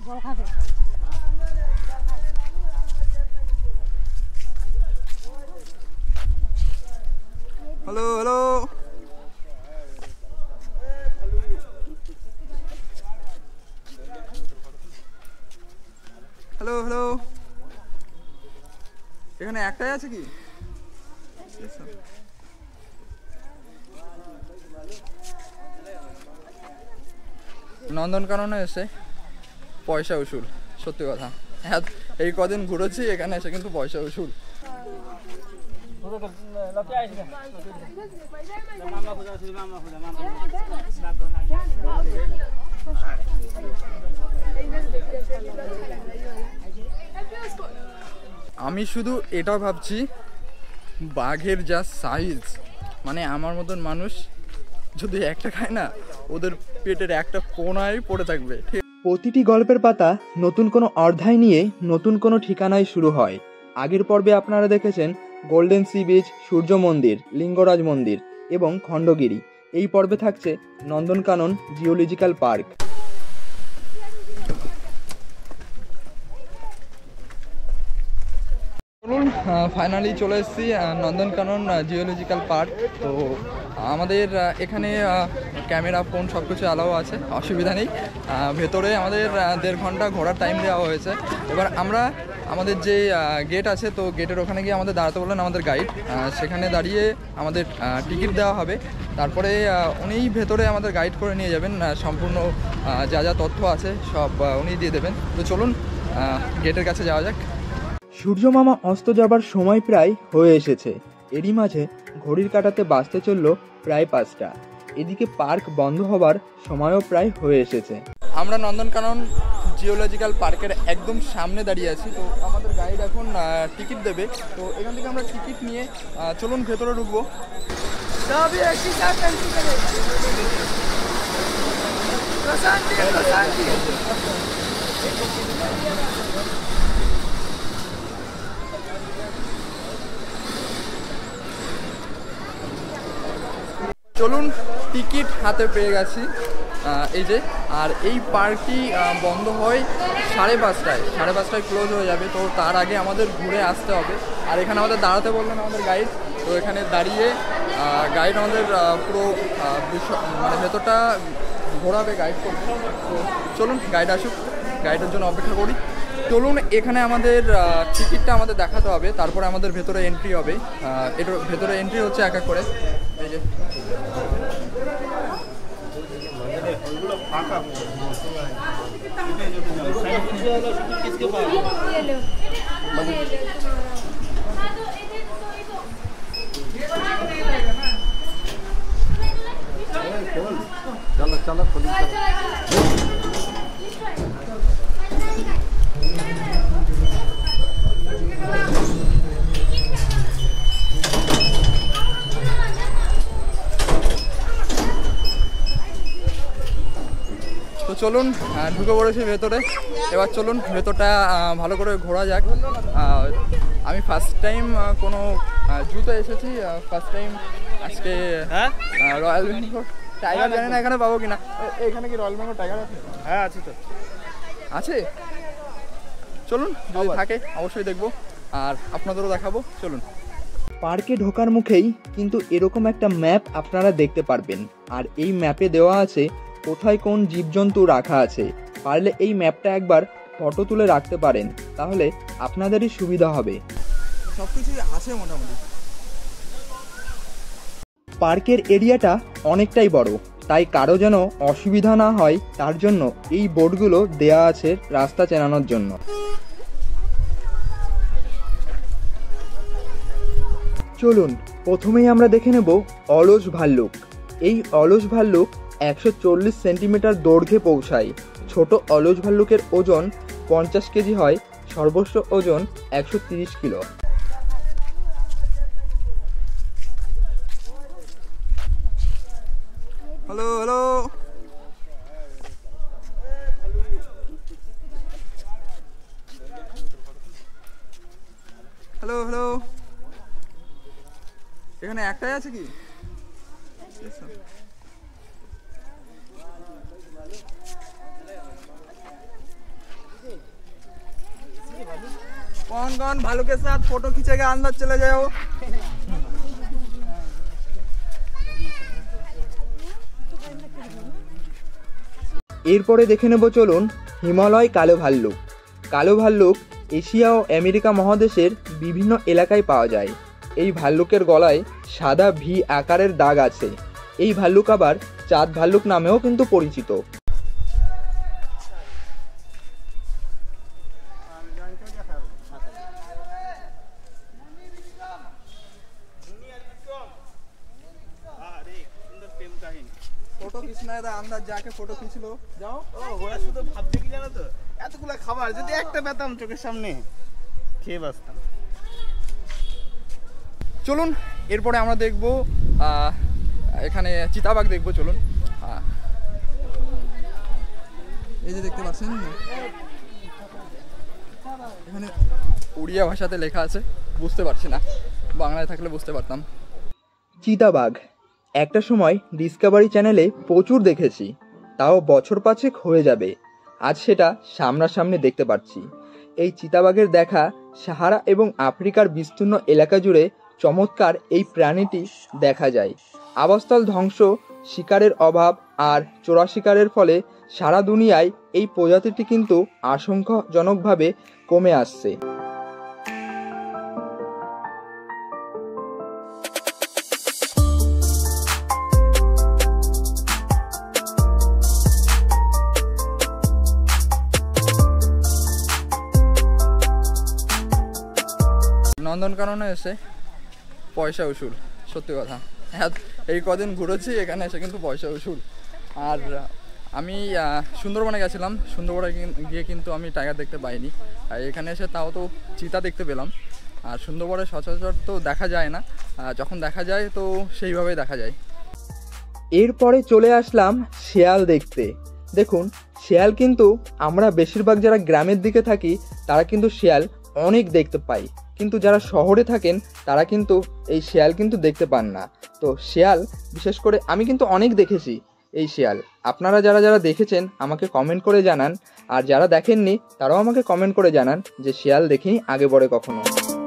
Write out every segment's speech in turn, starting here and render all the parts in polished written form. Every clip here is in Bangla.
হ্যালো হ্যালো হ্যালো হ্যালো, এখানে একটাই আছে কি? নন্দনকাননে এসে পয়সা উসুল, সত্যি কথা। এই কদিন ঘুরেছি এখানে এসে কিন্তু পয়সা উসুল। আমি শুধু এটা ভাবছি, বাঘের যা সাইজ, মানে আমার মতন মানুষ যদি একটা খায় না, ওদের পেটের একটা কোণায় পড়ে থাকবে। প্রতিটি গল্পের পাতা নতুন কোনো অধ্যায় নিয়ে নতুন কোনো ঠিকানায় শুরু হয়। আগের পর্বে আপনারা দেখেছেন গোল্ডেন সি বিচ, সূর্য মন্দির, লিঙ্গরাজ মন্দির এবং খণ্ডগিরি। এই পর্বে থাকছে নন্দনকানন জিওলজিক্যাল পার্ক। চলুন, ফাইনালি চলে এসেছি নন্দনকানন জিওলজিক্যাল পার্ক। তো আমাদের এখানে ক্যামেরা, ফোন সব কিছু অ্যালাউ আছে, অসুবিধা নেই। ভেতরে আমাদের 1.5 ঘন্টা ঘোরার টাইম দেওয়া হয়েছে। এবার আমরা আমাদের যে গেট আছে, তো গেটের ওখানে গিয়ে আমাদের দাঁড়াতে বললেন আমাদের গাইড। সেখানে দাঁড়িয়ে আমাদের টিকিট দেওয়া হবে। তারপরে উনিই ভেতরে আমাদের গাইড করে নিয়ে যাবেন, সম্পূর্ণ যা যা তথ্য আছে সব উনি দিয়ে দেবেন। তো চলুন গেটের কাছে যাওয়া যাক। সূর্যমামা অস্ত যাবার সময় প্রায় হয়ে এসেছে। এরই মাঝে ঘড়ির কাঁটাতে বাজতে চলল প্রায় 5টা। এদিকে পার্ক বন্ধ হবার সময়ও প্রায় হয়ে এসেছে। আমরা নন্দনকানন জিওলজিক্যাল পার্কের একদম সামনে দাঁড়িয়ে আছি। তো আমাদের গাইড এখন টিকিট দেবে। তো এখান থেকে আমরা টিকিট নিয়ে চলুন ভেতরে ঢুকবো। চলুন, টিকিট হাতে পেয়ে গেছি এই যে। আর এই পার্কটি বন্ধ হয় 5:30টায়, 5:30টায় ক্লোজ হয়ে যাবে। তো তার আগে আমাদের ঘুরে আসতে হবে। আর এখানে আমাদের দাঁড়াতে বললেন আমাদের গাইড। তো এখানে দাঁড়িয়ে গাইড আমাদের পুরো মানে ভেতরটা ঘোরাবে, গাইড করবে। তো চলুন গাইড আসুক, গাইডের জন্য অপেক্ষা করি। চলুন, এখানে আমাদের টিকিটটা আমাদের দেখাতে হবে, তারপরে আমাদের ভেতরে এন্ট্রি হবে। এটার ভেতরে এন্ট্রি হচ্ছে এক এক করে। এই যে चलो चलो তো চলুন ঢুকে পড়েছি ভেতরে। এবার চলুন ভেতরটা ভালো করে ঘোরা যাক। আমি ফার্স্ট টাইম কোনো জুতে এসেছি, ফার্স্ট টাইম আজকে রয়্যাল বেঙ্গল টাইগার, জানি না এখানে পাবো কিনা। এখানে কি রয়্যাল বেঙ্গল টাইগার আছে? হ্যাঁ আছে তো, আছে। চলুন, যদি থাকে অবশ্যই দেখবো আর আপনাদেরও দেখাবো। চলুন। পার্কে ঢোকার মুখেই কিন্তু এরকম একটা ম্যাপ আপনারা দেখতে পারবেন। আর এই ম্যাপে দেওয়া আছে কোথায় কোন জীবজন্তু রাখা আছে। পারলে এই ম্যাপটা একবার ফটো তুলে রাখতে পারেন, তাহলে আপনাদেরই সুবিধা হবে। সব কিছুই আছে মোটামুটি। পার্কের এরিয়াটা অনেকটাই বড়, তাই কারো যেন অসুবিধা না হয় তার জন্য এই বোর্ডগুলো দেয়া আছে রাস্তা চেনানোর জন্য। চলুন, প্রথমেই আমরা দেখে নেব অলস ভাল্লুক। এই অলস ভাল্লুক 140 সেন্টিমিটার দৈর্ঘ্যে পৌঁছায়। ছোট অলস ভাল্লুকের ওজন 50 কেজি হয়, সর্বোচ্চ ওজন 130 kilo. Hello hello, hello hello, এখানে একটাই আছে কি? कौन कौन भालू के साथ फोटो खींचेगा अंदर चले जाओ। এরপরে দেখে নেব চলুন হিমালয় কালো ভাল্লুক। কালো ভাল্লুক এশিয়া ও আমেরিকা মহাদেশের বিভিন্ন এলাকায় পাওয়া যায়। এই ভাল্লুকের গলায় সাদা ভি আকারের দাগ আছে। এই ভাল্লুক আবার চাঁদ ভাল্লুক নামেও কিন্তু পরিচিত। फोटो खींचना है तो अंदर जाके फोटो खींच लो जाओ। ওরা শুধু ভাবছে কি জানো তো, এতগুলা খাবার যদি একটা পেতাম চোখের সামনে খেয়ে বাঁচতাম। চলুন এরপরে আমরা দেখব এখানে চিতাবাঘ দেখব। চলুন এই যে দেখতে পাচ্ছেন এখানে উড়িয়া ভাষাতে লেখা আছে, বুঝতে পারছি না, বাংলায় থাকলে বুঝতে পারতাম। চিতাবাঘ একটা সময় ডিসকভারি চ্যানেলে প্রচুর দেখেছি, তাও বছর 5 হয়ে যাবে। আজ সেটা সামনাসামনি দেখতে পাচ্ছি। এই চিতাবাঘের দেখা সাহারা এবং আফ্রিকার বিস্তীর্ণ এলাকা জুড়ে চমৎকার এই প্রাণীটি দেখা যায়। আবাসস্থল ধ্বংস, শিকারের অভাব আর চোরা শিকারের ফলে সারা দুনিয়ায় এই প্রজাতিটি কিন্তু আশঙ্কাজনকভাবে কমে আসছে। নন্দনকাননে এসে পয়সা উসুল, সত্যি কথা। এই কদিন ঘুরেছি, এখানে এসে কিন্তু পয়সা উসুল। আর আমি সুন্দরবনে গেছিলাম, সুন্দরবনে গিয়ে কিন্তু আমি টাইগার দেখতে পাইনি। আর এখানে এসে তাও তো চিতা দেখতে পেলাম। আর সুন্দরবনে সচরাচর তো দেখা যায় না, যখন দেখা যায় তো সেইভাবেই দেখা যায়। এরপরে চলে আসলাম শেয়াল দেখতে। দেখুন শেয়াল কিন্তু আমরা বেশিরভাগ যারা গ্রামের দিকে থাকি তারা কিন্তু শেয়াল অনেক দেখতে পাই, কিন্তু যারা শহরে থাকেন তারা কিন্তু এই শেয়াল কিন্তু দেখতে পান না। তো শেয়াল বিশেষ করে আমি কিন্তু অনেক দেখেছি এই শেয়াল। আপনারা যারা যারা দেখেছেন আমাকে কমেন্ট করে জানান, আর যারা দেখেননি তারাও আমাকে কমেন্ট করে জানান যে শেয়াল দেখেই আগে বড়ে কখনো।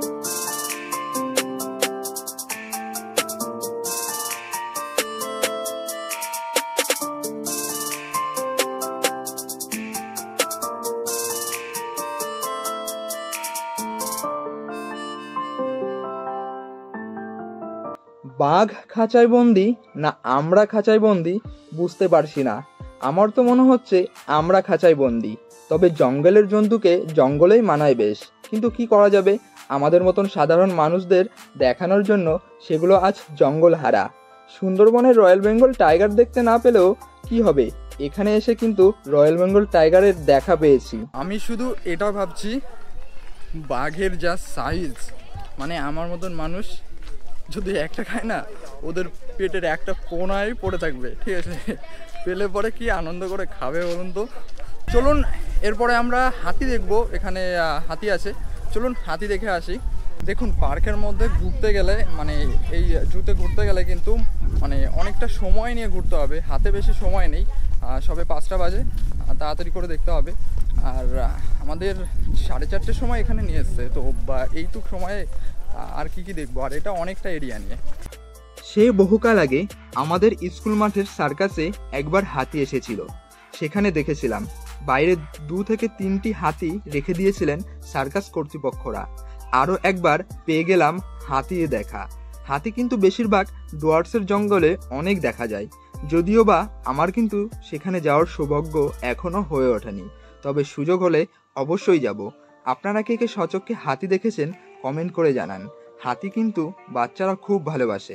বাঘ খাঁচায় বন্দি না আমরা খাঁচায় বন্দি বুঝতে পারছি না। আমার তো মনে হচ্ছে আমরা খাঁচায় বন্দি, তবে জঙ্গলের জন্তুকে জঙ্গলেই মানায় বেশ। কিন্তু কি করা যাবে, আমাদের মতন সাধারণ মানুষদের দেখানোর জন্য সেগুলো আজ জঙ্গল হারা। সুন্দরবনের রয়্যাল বেঙ্গল টাইগার দেখতে না পেলেও কি হবে, এখানে এসে কিন্তু রয়্যাল বেঙ্গল টাইগারের দেখা পেয়েছি। আমি শুধু এটা ভাবছি, বাঘের যা সাইজ, মানে আমার মতন মানুষ যদি একটা খায় না, ওদের পেটের একটা কোনায় পড়ে থাকবে, ঠিক আছে? পেলে পরে কি আনন্দ করে খাবে বলুন তো। চলুন এরপরে আমরা হাতি দেখব, এখানে হাতি আছে, চলুন হাতি দেখে আসি। দেখুন পার্কের মধ্যে ঘুরতে গেলে, মানে এই জুতে ঘুরতে গেলে কিন্তু মানে অনেকটা সময় নিয়ে ঘুরতে হবে, হাতে বেশি সময় নেই, সবে 5টা বাজে, তাড়াতাড়ি করে দেখতে হবে। আর আমাদের 4:30 সময় এখানে নিয়ে এসছে, তো এইটুক সময়ে আর কি দেখবো, আর এটা অনেকটা এরিয়া নিয়ে। সে বহুকাল আগে আমাদের স্কুল মাঠের সার্কাসে একবার হাতি এসেছিল, সেখানে দেখেছিলাম বাইরে 2 থেকে 3টি হাতি রেখে দিয়েছিলেন সার্কাস কর্তৃপক্ষরা। আরও একবার পেয়ে গেলাম হাতি দেখা। হাতি কিন্তু বেশিরভাগ ডুয়ার্সের জঙ্গলে অনেক দেখা যায়, যদিও বা আমার কিন্তু সেখানে যাওয়ার সৌভাগ্য এখনও হয়ে ওঠেনি, তবে সুযোগ হলে অবশ্যই যাব। আপনারা কে কে সচক্ষে হাতি দেখেছেন কমেন্ট করে জানান। হাতি কিন্তু বাচ্চারা খুব ভালোবাসে।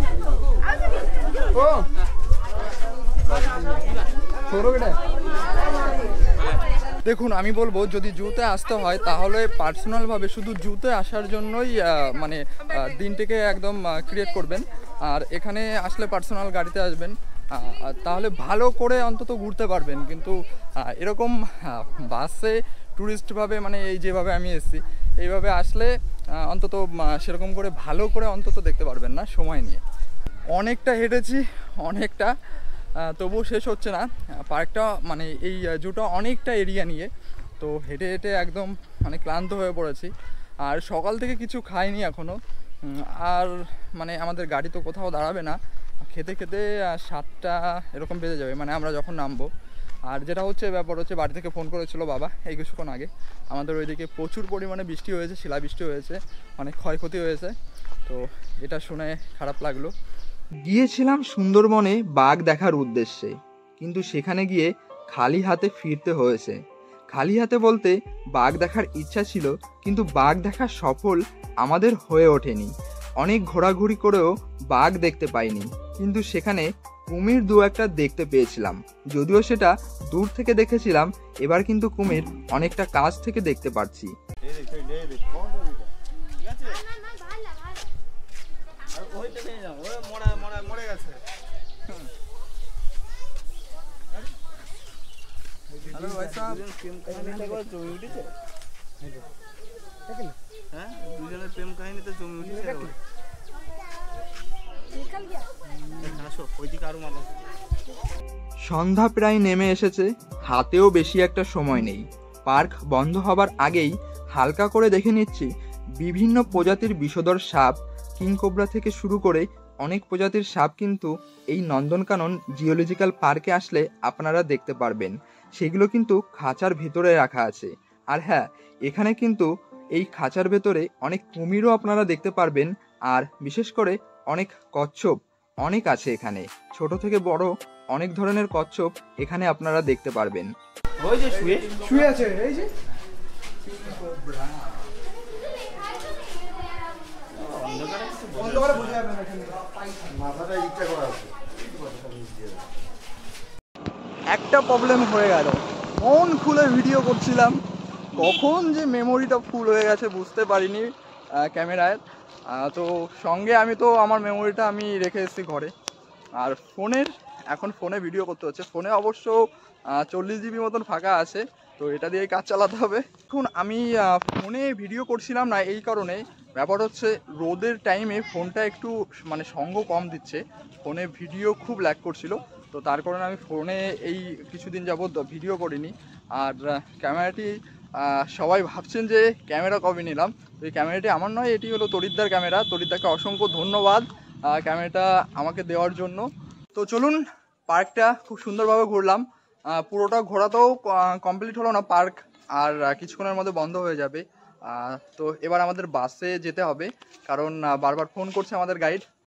দেখুন আমি বলবো, যদি জুতে আসতে হয় তাহলে পার্সোনালভাবে শুধু জুতে আসার জন্যই মানে দিনটিকে একদম ক্রিয়েট করবেন। আর এখানে আসলে পার্সোনাল গাড়িতে আসবেন, তাহলে ভালো করে অন্তত ঘুরতে পারবেন। কিন্তু এরকম বাসে ট্যুরিস্টভাবে, মানে এই যেভাবে আমি এসেছি এইভাবে আসলে অন্তত সেরকম করে ভালো করে অন্তত দেখতে পারবেন না সময় নিয়ে। অনেকটা হেঁটেছি, অনেকটা, তবুও শেষ হচ্ছে না পার্কটা, মানে এই জুটা অনেকটা এরিয়া নিয়ে। তো হেঁটে হেঁটে একদম মানে ক্লান্ত হয়ে পড়েছি। আর সকাল থেকে কিছু খাইনি এখনও। আর মানে আমাদের গাড়ি তো কোথাও দাঁড়াবে না, খেতে খেতে 7টা এরকম বেজে যাবে মানে আমরা যখন নামবো। আর যেটা হচ্ছে ব্যাপার হচ্ছে, বাড়ি থেকে ফোন করেছিল বাবা এই কিছুক্ষণ আগে, আমাদের ওইদিকে প্রচুর পরিমাণে বৃষ্টি হয়েছে, শিলাবৃষ্টি হয়েছে, অনেক ক্ষয়ক্ষতি হয়েছে। তো এটা শুনে খারাপ লাগলো। গিয়েছিলাম সুন্দরবনে বাঘ দেখার উদ্দেশ্যে, কিন্তু সেখানে গিয়ে খালি হাতে ফিরতে হয়েছে। খালি হাতে বলতে বাঘ দেখার ইচ্ছা ছিল, কিন্তু বাঘ দেখা সফল আমাদের হয়ে ওঠেনি। অনেক ঘোরাঘুরি করেও বাঘ দেখতে পাইনি, কিন্তু সেখানে কুমির দু একটা দেখতে পেয়েছিলাম। যদিও সেটা দূর থেকে দেখেছিলাম, এবার কিন্তু কুমির অনেকটা কাছ থেকে দেখতে পাচ্ছি। মরে গেছে। হ্যালো ভাই সাহেব, হ্যাঁ, দুজনের প্রেম কাহিনীতে জমি উঠেছে। আসো ওইদিকে আরো মানুষ। সন্ধ্যা প্রায় নেমে এসেছে, হাতেও বেশি একটা সময় নেই। পার্ক বন্ধ হবার আগেই হালকা করে দেখে নিচ্ছি বিভিন্ন প্রজাতির বিষধর সাপ, কিংকোবরা থেকে শুরু করে অনেক প্রজাতির সাপ কিন্তু এই নন্দনকানন জিওলজিক্যাল পার্কে আসলে আপনারা দেখতে পারবেন। সেগুলো কিন্তু খাঁচার ভেতরে রাখা আছে। আর হ্যাঁ, এখানে কিন্তু এই খাঁচার ভেতরে অনেক কুমিরও আপনারা দেখতে পারবেন। আর বিশেষ করে অনেক কচ্ছপ অনেক আছে এখানে, ছোট থেকে বড় অনেক ধরনের কচ্ছপ এখানে আপনারা দেখতে পারবেন। ওই যে শুয়ে শুয়ে আছে, এই যে অন্ধকারে বোঝা যাবে না এখানে। মাথাটা ইচ্ছা করা আছে। একটা প্রবলেম হয়ে গেল, মন খুলে ভিডিও করছিলাম, কখন যে মেমোরিটা ফুল হয়ে গেছে বুঝতে পারিনি ক্যামেরায়। তো সঙ্গে আমি তো আমার মেমোরিটা আমি রেখে এসেছি ঘরে। আর এখন ফোনে ভিডিও করতে হচ্ছে। ফোনে অবশ্য 40 GB মতন ফাঁকা আছে, তো এটা দিয়ে কাজ চালাতে হবে। এখন আমি ফোনে ভিডিও করছিলাম না, এই কারণে ব্যাপার হচ্ছে রোদের টাইমে ফোনটা একটু মানে সঙ্গ কম দিচ্ছে, ফোনে ভিডিও খুব ল্যাগ করছিল। তো তার কারণে আমি ফোনে এই কিছুদিন যাবত ভিডিও করিনি। আর ক্যামেরাটি সবাই ভাবছেন যে ক্যামেরা কবে নিলাম, তো এই ক্যামেরাটি আমার নয়, এটি হলো তরিদ্দার ক্যামেরা। তরিদ্দাকে অসংখ্য ধন্যবাদ ক্যামেরাটা আমাকে দেওয়ার জন্য। তো চলুন, পার্কটা খুব সুন্দরভাবে ঘুরলাম। পুরোটা ঘোরাতেও কমপ্লিট হলো না পার্ক, আর কিছুক্ষণের মধ্যে বন্ধ হয়ে যাবে। তো এবার আমাদের বাসে যেতে হবে, কারণ বারবার ফোন করছে আমাদের গাইড।